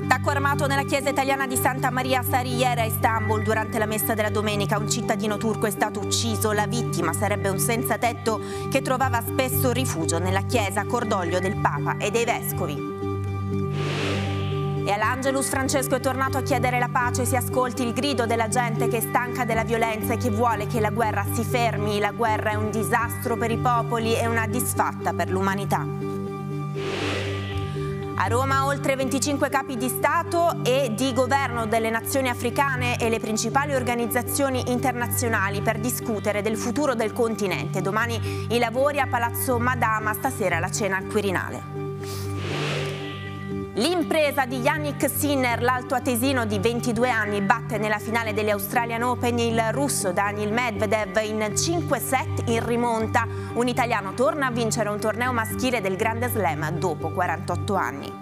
Attacco armato nella chiesa italiana di Santa Maria Sarıyer a Istanbul. Durante la messa della domenica un cittadino turco è stato ucciso. La vittima sarebbe un senza tetto che trovava spesso rifugio nella chiesa, cordoglio del Papa e dei vescovi. E all'Angelus Francesco è tornato a chiedere la pace. Si ascolti il grido della gente che è stanca della violenza e che vuole che la guerra si fermi. La guerra è un disastro per i popoli e una disfatta per l'umanità. A Roma oltre 25 capi di Stato e di governo delle nazioni africane e le principali organizzazioni internazionali per discutere del futuro del continente. Domani i lavori a Palazzo Madama, stasera la cena al Quirinale. L'impresa di Jannik Sinner, l'altoatesino di 22 anni, batte nella finale delle Australian Open il russo Daniil Medvedev in 5 set in rimonta. Un italiano torna a vincere un torneo maschile del Grande Slam dopo 48 anni.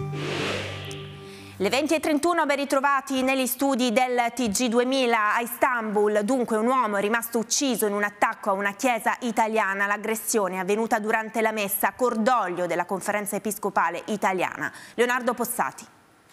Le 20:31, ben ritrovati negli studi del TG2000 a Istanbul. Dunque un uomo è rimasto ucciso in un attacco a una chiesa italiana. L'aggressione è avvenuta durante la messa, cordoglio della Conferenza Episcopale Italiana. Leonardo Possati.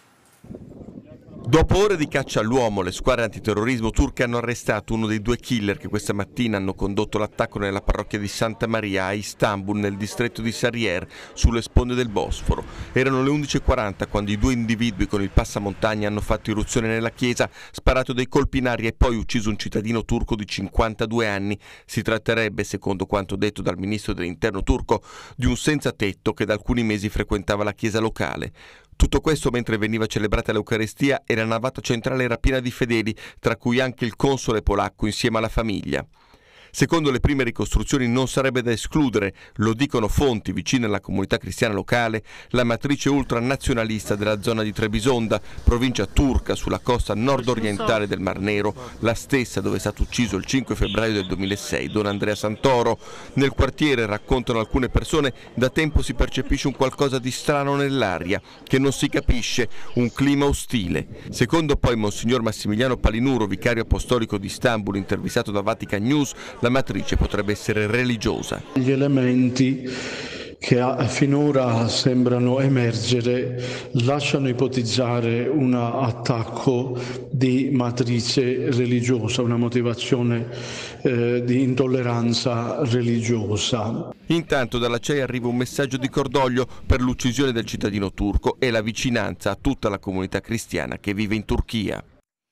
Dopo ore di caccia all'uomo, le squadre antiterrorismo turche hanno arrestato uno dei due killer che questa mattina hanno condotto l'attacco nella parrocchia di Santa Maria a Istanbul, nel distretto di Sarıyer, sulle sponde del Bosforo. Erano le 11:40 quando i due individui con il passamontagna hanno fatto irruzione nella chiesa, sparato dei colpi in aria e poi ucciso un cittadino turco di 52 anni. Si tratterebbe, secondo quanto detto dal ministro dell'interno turco, di un senza tetto che da alcuni mesi frequentava la chiesa locale. Tutto questo mentre veniva celebrata l'Eucaristia e la navata centrale era piena di fedeli, tra cui anche il console polacco insieme alla famiglia. Secondo le prime ricostruzioni non sarebbe da escludere, lo dicono fonti vicine alla comunità cristiana locale, la matrice ultranazionalista della zona di Trebisonda, provincia turca sulla costa nord-orientale del Mar Nero, la stessa dove è stato ucciso il 5 febbraio del 2006 Don Andrea Santoro. Nel quartiere, raccontano alcune persone, da tempo si percepisce un qualcosa di strano nell'aria, che non si capisce, un clima ostile. Secondo poi Monsignor Massimiliano Palinuro, vicario apostolico di Istanbul, intervistato da Vatican News, la matrice potrebbe essere religiosa. Gli elementi che finora sembrano emergere lasciano ipotizzare un attacco di matrice religiosa, una motivazione di intolleranza religiosa. Intanto dalla CEI arriva un messaggio di cordoglio per l'uccisione del cittadino turco e la vicinanza a tutta la comunità cristiana che vive in Turchia.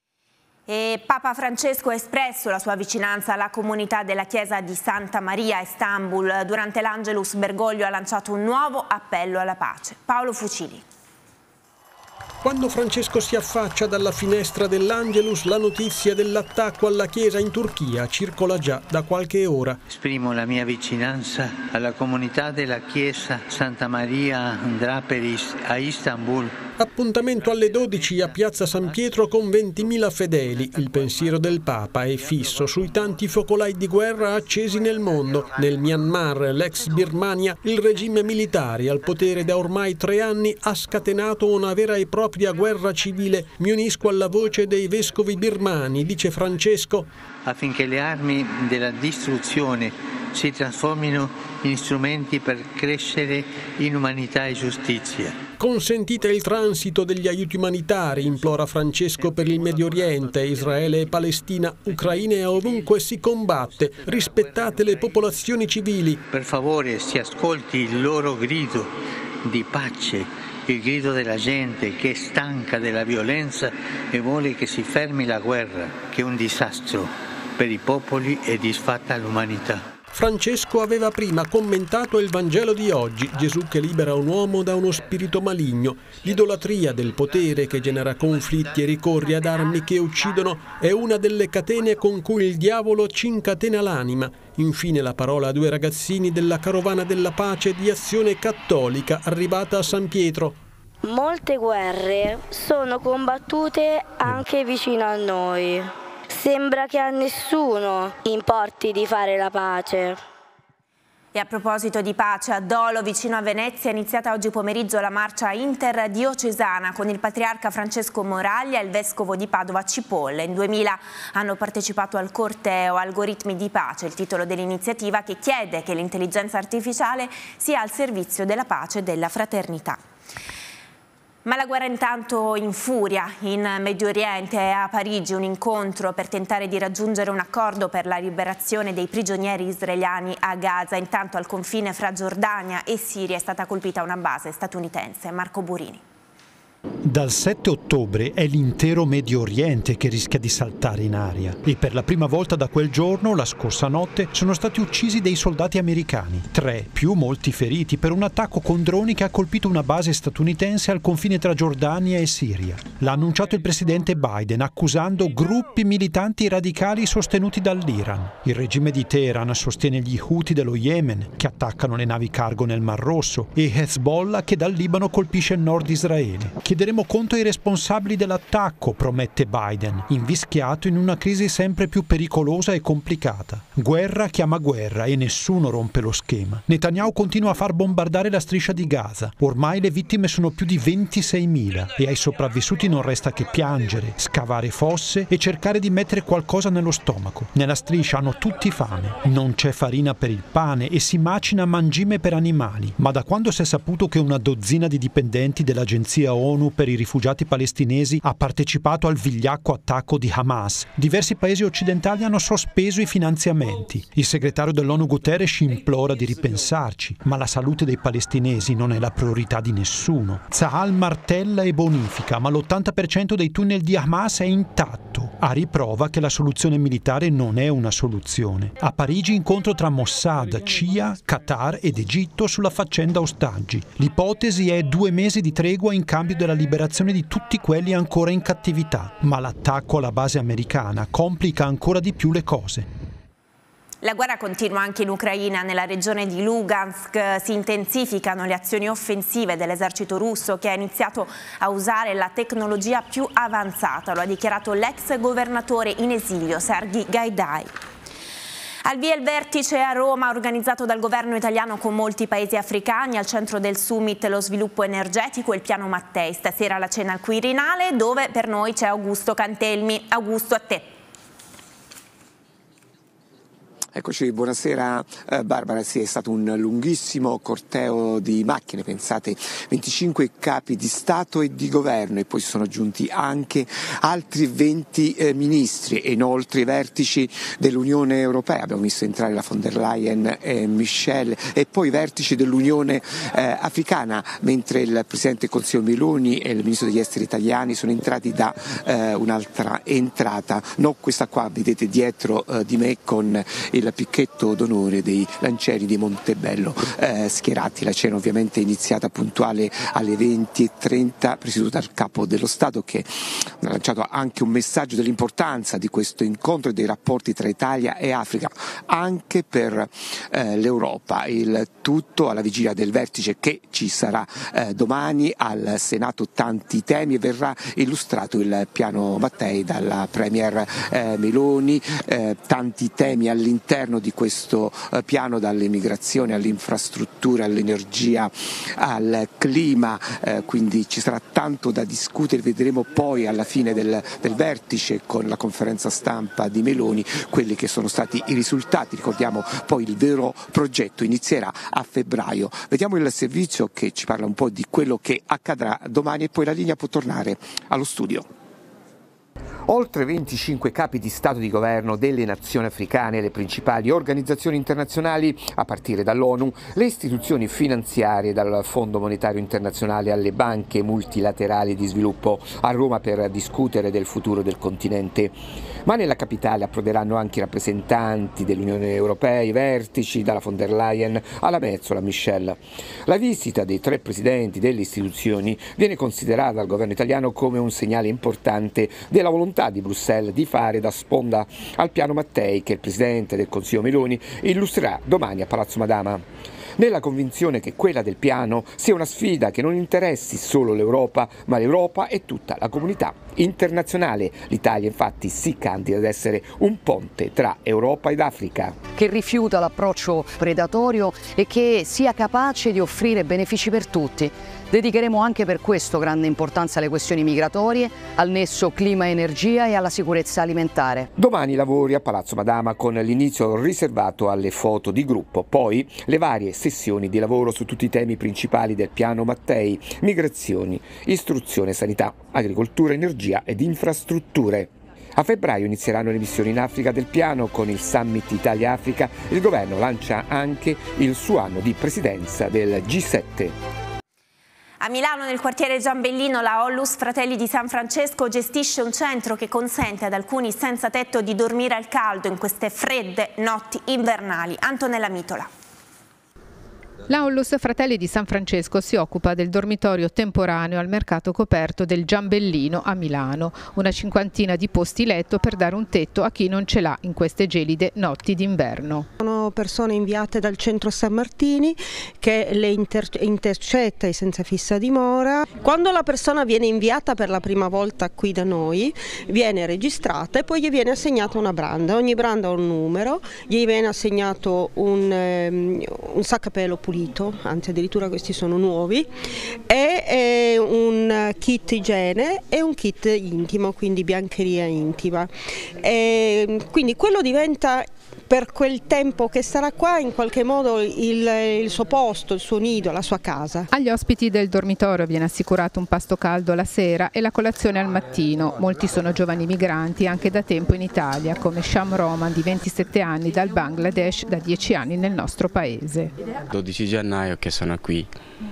E Papa Francesco ha espresso la sua vicinanza alla comunità della chiesa di Santa Maria a Istanbul. Durante l'Angelus Bergoglio ha lanciato un nuovo appello alla pace. Paolo Fucili. Quando Francesco si affaccia dalla finestra dell'Angelus, la notizia dell'attacco alla chiesa in Turchia circola già da qualche ora. Esprimo la mia vicinanza alla comunità della chiesa Santa Maria Draperis a Istanbul. Appuntamento alle 12 a Piazza San Pietro con 20.000 fedeli. Il pensiero del Papa è fisso sui tanti focolai di guerra accesi nel mondo. Nel Myanmar, l'ex Birmania, il regime militare al potere da ormai 3 anni ha scatenato una vera e propria guerra civile. Mi unisco alla voce dei vescovi birmani, dice Francesco, affinché le armi della distruzione si trasformino in strumenti per crescere in umanità e giustizia. Consentite il transito degli aiuti umanitari, implora Francesco, per il Medio Oriente, Israele e Palestina, Ucraina e ovunque si combatte. Rispettate le popolazioni civili. Per favore si ascolti il loro grido di pace, il grido della gente che è stanca della violenza e vuole che si fermi la guerra, che è un disastro per i popoli e disfatta l'umanità. Francesco aveva prima commentato il Vangelo di oggi, Gesù che libera un uomo da uno spirito maligno. L'idolatria del potere che genera conflitti e ricorre ad armi che uccidono è una delle catene con cui il diavolo ci incatena l'anima. Infine la parola a 2 ragazzini della Carovana della Pace di Azione Cattolica arrivata a San Pietro. Molte guerre sono combattute anche vicino a noi. Sembra che a nessuno importi di fare la pace. E a proposito di pace, a Dolo, vicino a Venezia, è iniziata oggi pomeriggio la marcia interdiocesana con il patriarca Francesco Moraglia e il vescovo di Padova Cipolle. In 2000 hanno partecipato al corteo Algoritmi di pace, il titolo dell'iniziativa che chiede che l'intelligenza artificiale sia al servizio della pace e della fraternità. Ma la guerra intanto infuria in Medio Oriente. È a Parigi un incontro per tentare di raggiungere un accordo per la liberazione dei prigionieri israeliani a Gaza. Intanto al confine fra Giordania e Siria è stata colpita una base statunitense. Marco Burini. Dal 7 ottobre è l'intero Medio Oriente che rischia di saltare in aria e per la prima volta da quel giorno, la scorsa notte, sono stati uccisi dei soldati americani, 3 più molti feriti per un attacco con droni che ha colpito una base statunitense al confine tra Giordania e Siria. L'ha annunciato il presidente Biden accusando gruppi militanti radicali sostenuti dall'Iran. Il regime di Teheran sostiene gli Houthi dello Yemen che attaccano le navi cargo nel Mar Rosso e Hezbollah che dal Libano colpisce il nord Israele. Chiederemo conto ai responsabili dell'attacco, promette Biden, invischiato in una crisi sempre più pericolosa e complicata. Guerra chiama guerra e nessuno rompe lo schema. Netanyahu continua a far bombardare la striscia di Gaza. Ormai le vittime sono più di 26.000 e ai sopravvissuti non resta che piangere, scavare fosse e cercare di mettere qualcosa nello stomaco. Nella striscia hanno tutti fame. Non c'è farina per il pane e si macina mangime per animali. Ma da quando si è saputo che una dozzina di dipendenti dell'agenzia ONU per i rifugiati palestinesi ha partecipato al vigliacco attacco di Hamas, diversi paesi occidentali hanno sospeso i finanziamenti. Il segretario dell'ONU Guterres implora di ripensarci, ma la salute dei palestinesi non è la priorità di nessuno. Tzahal martella e bonifica, ma l'80% dei tunnel di Hamas è intatto, a riprova che la soluzione militare non è una soluzione. A Parigi incontro tra Mossad, CIA, Qatar ed Egitto sulla faccenda ostaggi. L'ipotesi è 2 mesi di tregua in cambio della liberazione di tutti quelli ancora in cattività, ma l'attacco alla base americana complica ancora di più le cose. La guerra continua anche in Ucraina. Nella regione di Lugansk si intensificano le azioni offensive dell'esercito russo che ha iniziato a usare la tecnologia più avanzata, lo ha dichiarato l'ex governatore in esilio Sergei Gaidai. Al via il vertice a Roma organizzato dal governo italiano con molti paesi africani, al centro del summit lo sviluppo energetico e il piano Mattei. Stasera la cena al Quirinale dove per noi c'è Augusto Cantelmi. Augusto, a te. Eccoci, buonasera Barbara. Sì, è stato un lunghissimo corteo di macchine, pensate 25 capi di Stato e di Governo e poi si sono aggiunti anche altri 20 ministri e inoltre i vertici dell'Unione Europea. Abbiamo visto entrare la von der Leyen e Michel e poi i vertici dell'Unione Africana, mentre il Presidente del Consiglio Meloni e il Ministro degli Esteri italiani sono entrati da un'altra entrata, no questa qua, vedete dietro di me con il picchetto d'onore dei lancieri di Montebello schierati. La cena ovviamente è iniziata puntuale alle 20:30, presieduta dal Capo dello Stato che ha lanciato anche un messaggio dell'importanza di questo incontro e dei rapporti tra Italia e Africa anche per l'Europa. Il tutto alla vigilia del vertice che ci sarà domani al Senato. Tanti temi e verrà illustrato il piano Mattei dalla Premier Meloni, tanti temi all'interno di questo piano, dall'immigrazione all'infrastruttura, all'energia, al clima, quindi ci sarà tanto da discutere. Vedremo poi alla fine del vertice con la conferenza stampa di Meloni quelli che sono stati i risultati. Ricordiamo poi il vero progetto inizierà a febbraio. Vediamo il servizio che ci parla un po' di quello che accadrà domani e poi la linea può tornare allo studio. Oltre 25 capi di Stato e di Governo delle nazioni africane e le principali organizzazioni internazionali, a partire dall'ONU, le istituzioni finanziarie, dal Fondo Monetario Internazionale alle banche multilaterali di sviluppo, a Roma per discutere del futuro del continente. Ma nella capitale approderanno anche i rappresentanti dell'Unione Europea, i vertici, dalla von der Leyen alla Metsola Michel. La visita dei 3 presidenti delle istituzioni viene considerata dal governo italiano come un segnale importante della volontà di Bruxelles di fare da sponda al piano Mattei che il Presidente del Consiglio Meloni illustrerà domani a Palazzo Madama, nella convinzione che quella del piano sia una sfida che non interessi solo l'Europa, ma l'Europa e tutta la comunità internazionale. L'Italia infatti si candida ad essere un ponte tra Europa ed Africa. Che rifiuta l'approccio predatorio e che sia capace di offrire benefici per tutti. Dedicheremo anche per questo grande importanza alle questioni migratorie, al nesso clima-energia e alla sicurezza alimentare. Domani lavori a Palazzo Madama con l'inizio riservato alle foto di gruppo, poi le varie sessioni di lavoro su tutti i temi principali del piano Mattei: migrazioni, istruzione, sanità, agricoltura, energia ed infrastrutture. A febbraio inizieranno le missioni in Africa del piano con il Summit Italia-Africa. Il governo lancia anche il suo anno di presidenza del G7. A Milano, nel quartiere Giambellino, la Onlus Fratelli di San Francesco gestisce un centro che consente ad alcuni senza tetto di dormire al caldo in queste fredde notti invernali. Antonella Mitola. La Onlus Fratelli di San Francesco si occupa del dormitorio temporaneo al mercato coperto del Giambellino a Milano, una cinquantina di posti letto per dare un tetto a chi non ce l'ha in queste gelide notti d'inverno. Sono persone inviate dal centro San Martini che le intercetta i senza fissa dimora. Quando la persona viene inviata per la prima volta qui da noi, viene registrata e poi gli viene assegnata una branda. Ogni branda ha un numero, gli viene assegnato un saccapelo pulito, anzi addirittura questi sono nuovi, e un kit igiene e un kit intimo, quindi biancheria intima. E quindi quello diventa, per quel tempo che sarà qua, in qualche modo il suo posto, il suo nido, la sua casa. Agli ospiti del dormitorio viene assicurato un pasto caldo la sera e la colazione al mattino. Molti sono giovani migranti anche da tempo in Italia, come Sham Roman di 27 anni dal Bangladesh, da 10 anni nel nostro paese. 12 gennaio che sono qui.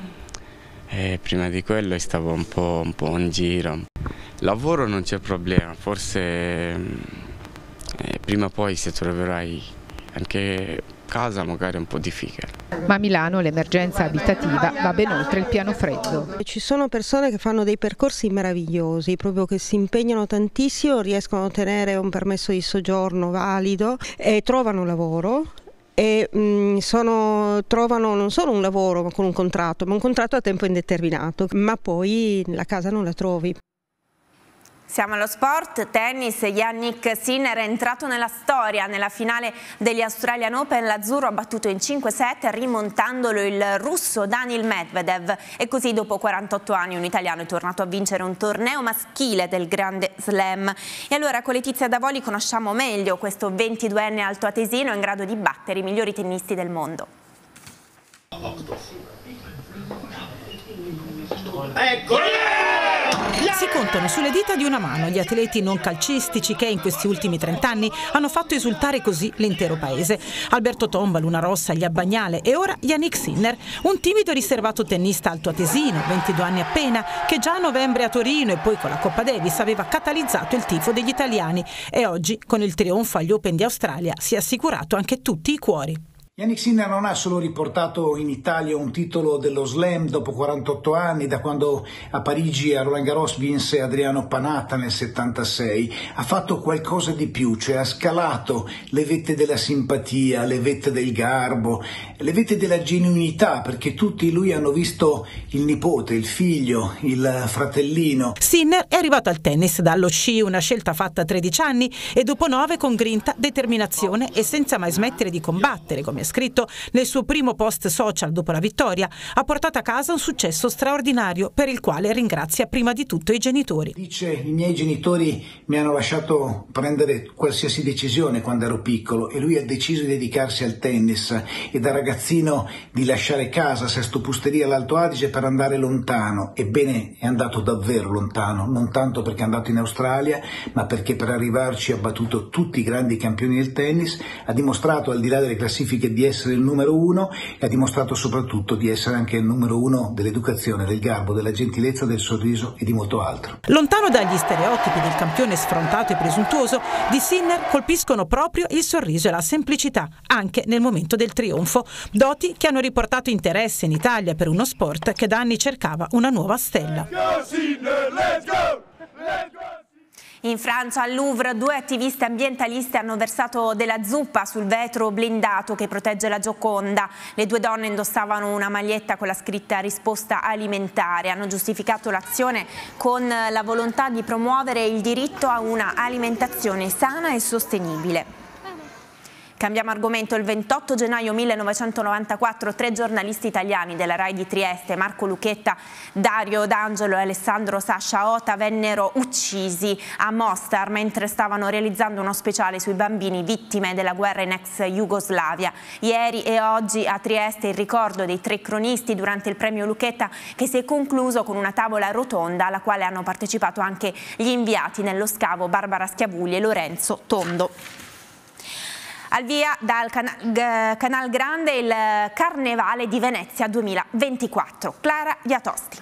Prima di quello stavo un po' in giro. Lavoro non c'è problema, forse prima o poi si troverai anche casa magari un po' difficile. Ma a Milano l'emergenza abitativa va ben oltre il piano freddo. Ci sono persone che fanno dei percorsi meravigliosi, proprio che si impegnano tantissimo, riescono a ottenere un permesso di soggiorno valido e trovano lavoro. E trovano non solo un lavoro con un contratto, ma un contratto a tempo indeterminato, ma poi la casa non la trovi. Siamo allo sport, tennis. Jannik Sinner è entrato nella storia. Nella finale degli Australian Open l'azzurro ha battuto in 5 set rimontandolo il russo Daniil Medvedev, e così dopo 48 anni un italiano è tornato a vincere un torneo maschile del Grande Slam. E allora con Letizia Davoli conosciamo meglio questo 22enne altoatesino in grado di battere i migliori tennisti del mondo. Eccolo! Si contano sulle dita di una mano gli atleti non calcistici che in questi ultimi 30 anni hanno fatto esultare così l'intero paese. Alberto Tomba, Luna Rossa, Gli Abbagnale e ora Jannik Sinner, un timido e riservato tennista altoatesino, 22 anni appena, che già a novembre a Torino e poi con la Coppa Davis aveva catalizzato il tifo degli italiani e oggi con il trionfo agli Open di Australia si è assicurato anche tutti i cuori. Jannik Sinner non ha solo riportato in Italia un titolo dello Slam dopo 48 anni, da quando a Parigi a Roland Garros vinse Adriano Panatta nel 76, ha fatto qualcosa di più, cioè ha scalato le vette della simpatia, le vette del garbo, le vette della genuinità, perché tutti lui hanno visto il nipote, il figlio, il fratellino. Sinner è arrivato al tennis dallo sci, una scelta fatta a 13 anni e dopo 9 con grinta, determinazione e senza mai smettere di combattere, come scritto nel suo primo post social dopo la vittoria, ha portato a casa un successo straordinario per il quale ringrazia prima di tutto i genitori. Dice: i miei genitori mi hanno lasciato prendere qualsiasi decisione quando ero piccolo e lui ha deciso di dedicarsi al tennis e da ragazzino di lasciare casa, Sesto Pusteria all'Alto Adige, per andare lontano. Ebbene, è andato davvero lontano, non tanto perché è andato in Australia, ma perché per arrivarci ha battuto tutti i grandi campioni del tennis, ha dimostrato al di là delle classifiche di essere il numero 1 e ha dimostrato soprattutto di essere anche il numero 1 dell'educazione, del garbo, della gentilezza, del sorriso e di molto altro. Lontano dagli stereotipi del campione sfrontato e presuntuoso, di Sinner colpiscono proprio il sorriso e la semplicità, anche nel momento del trionfo, doti che hanno riportato interesse in Italia per uno sport che da anni cercava una nuova stella. In In Francia, al Louvre, 2 attiviste ambientaliste hanno versato della zuppa sul vetro blindato che protegge la Gioconda. Le 2 donne indossavano una maglietta con la scritta "risposta alimentare". Hanno giustificato l'azione con la volontà di promuovere il diritto a una alimentazione sana e sostenibile. Cambiamo argomento. Il 28 gennaio 1994 3 giornalisti italiani della RAI di Trieste, Marco Lucchetta, Dario D'Angelo e Alessandro Sciasciaota, vennero uccisi a Mostar mentre stavano realizzando uno speciale sui bambini vittime della guerra in ex Jugoslavia. Ieri e oggi a Trieste il ricordo dei 3 cronisti durante il premio Lucchetta, che si è concluso con una tavola rotonda alla quale hanno partecipato anche gli inviati nello scavo Barbara Schiavulli e Lorenzo Tondo. Al via dal Canal Grande il Carnevale di Venezia 2024. Clara Viatosti.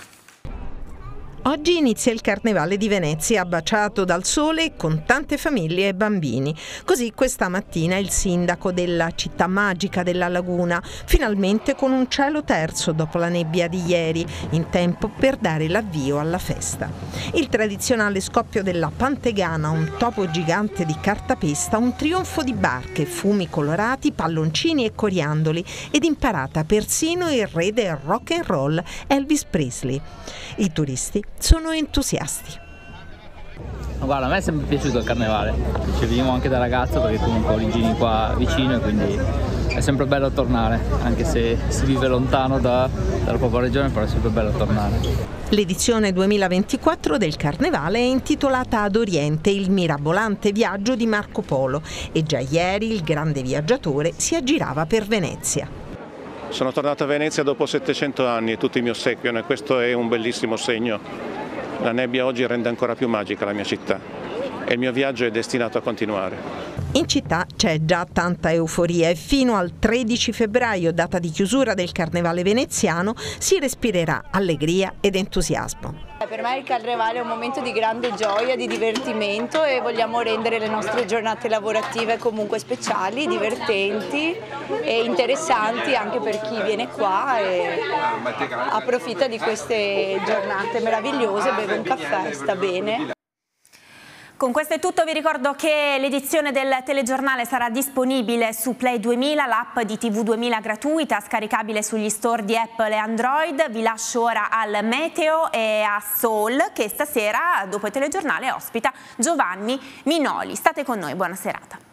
Oggi inizia il Carnevale di Venezia, baciato dal sole con tante famiglie e bambini. Così questa mattina il sindaco della città magica della Laguna, finalmente con un cielo terzo dopo la nebbia di ieri, in tempo per dare l'avvio alla festa. Il tradizionale scoppio della Pantegana, un topo gigante di cartapesta, un trionfo di barche, fumi colorati, palloncini e coriandoli ed imparata persino il re del rock and roll, Elvis Presley. I turisti sono entusiasti. Guarda, a me è sempre piaciuto il carnevale, ci venivo anche da ragazzo perché comunque ho origini qua vicino e quindi è sempre bello tornare, anche se si vive lontano dalla propria regione, però è sempre bello tornare. L'edizione 2024 del Carnevale è intitolata Ad Oriente, il mirabolante viaggio di Marco Polo, e già ieri il grande viaggiatore si aggirava per Venezia. Sono tornato a Venezia dopo 700 anni e tutti mi ossequiano e questo è un bellissimo segno. La nebbia oggi rende ancora più magica la mia città e il mio viaggio è destinato a continuare. In città c'è già tanta euforia e fino al 13 febbraio, data di chiusura del Carnevale veneziano, si respirerà allegria ed entusiasmo. Per me il Carnevale è un momento di grande gioia, di divertimento e vogliamo rendere le nostre giornate lavorative comunque speciali, divertenti e interessanti anche per chi viene qua e approfitta di queste giornate meravigliose, beve un caffè, sta bene. Con questo è tutto, vi ricordo che l'edizione del telegiornale sarà disponibile su Play 2000, l'app di TV 2000 gratuita, scaricabile sugli store di Apple e Android. Vi lascio ora al Meteo e a Soul, che stasera, dopo il telegiornale, ospita Giovanni Minoli. State con noi, buona serata.